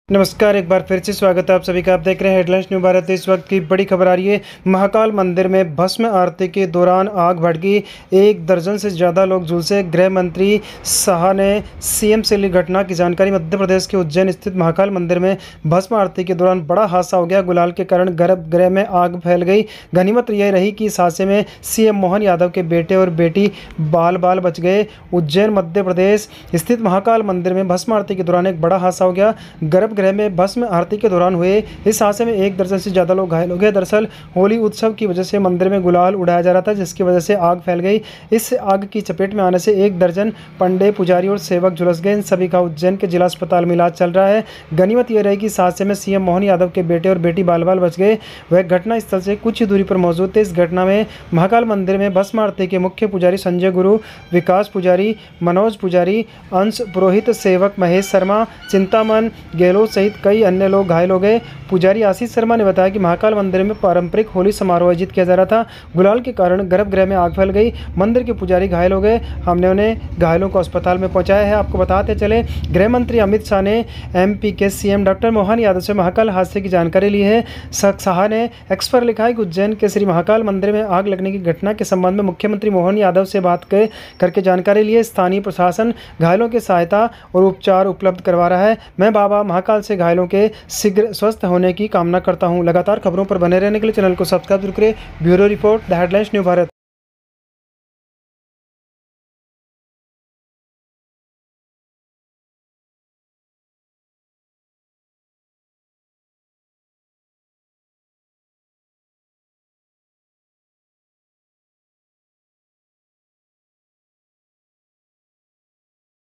नमस्कार, एक बार फिर से स्वागत है आप सभी का। आप देख रहे हैं हेडलाइंस न्यू भारत। इस वक्त की बड़ी खबर आ रही है। महाकाल मंदिर में भस्म आरती के दौरान आग भड़की, 1 दर्जन से ज़्यादा लोग झुलसे। गृह मंत्री शाह ने सीएम से ली घटना की जानकारी। मध्य प्रदेश के उज्जैन स्थित महाकाल मंदिर में भस्म आरती के दौरान बड़ा हादसा हो गया। गुलाल के कारण गर्भगृह में आग फैल गई। गनीमत यह रही कि इस हादसे में सीएम मोहन यादव के बेटे और बेटी बाल बाल बच गए। उज्जैन मध्य प्रदेश स्थित महाकाल मंदिर में भस्म आरती के दौरान एक बड़ा हादसा हो गया। गर्भगृह में भस्म आरती के दौरान हुए इस हादसे में 1 दर्जन से ज़्यादा लोग घायल हो गए। दरअसल होली उत्सव की वजह से मंदिर में गुलाल उड़ाया जा रहा था, जिसकी वजह से आग फैल गई। इस आग की चपेट में आने से 1 दर्जन पंडे, पुजारी और सेवक झुलस गए। इन सभी का उज्जैन के जिला अस्पताल में इलाज चल रहा है। गनीमत यह रही कि इस हादसे में सीएम मोहन यादव के बेटे और बेटी बाल बाल बच गए। वह घटना स्थल से कुछ ही दूरी पर मौजूद थे। इस घटना में महाकाल मंदिर में भस्म आरती के मुख्य पुजारी संजय गुरु, विकास पुजारी, मनोज पुजारी, अंश पुरोहित, सेवक महेश शर्मा, चिंतामन गहलोत सहित कई अन्य लोग घायल हो गए। पुजारी आशीष शर्मा ने बताया कि महाकाल मंदिर में पारंपरिक होली समारोह आयोजित किया जा रहा था। गुलाल के कारण गर्भगृह में आग फैल गई। मंदिर के पुजारी घायल हो गए। हमने उन्हें घायलों को अस्पताल में पहुंचाया है। आपको बताते चले, गृह मंत्री अमित शाह ने एमपी के सीएम डॉक्टर मोहन यादव से महाकाल हादसे की जानकारी ली है। शाह ने एक्स पर लिखा है कि उज्जैन के श्री महाकाल मंदिर में आग लगने की घटना के संबंध में मुख्यमंत्री मोहन यादव से बात करके जानकारी ली है। स्थानीय प्रशासन घायलों की सहायता और उपचार उपलब्ध करवा रहा है। मैं बाबा महाकाल से घायलों के शीघ्र स्वस्थ होने की कामना करता हूं। लगातार खबरों पर बने रहने के लिए चैनल को सब्सक्राइब करें। Bureau report, the headlines new Bharat.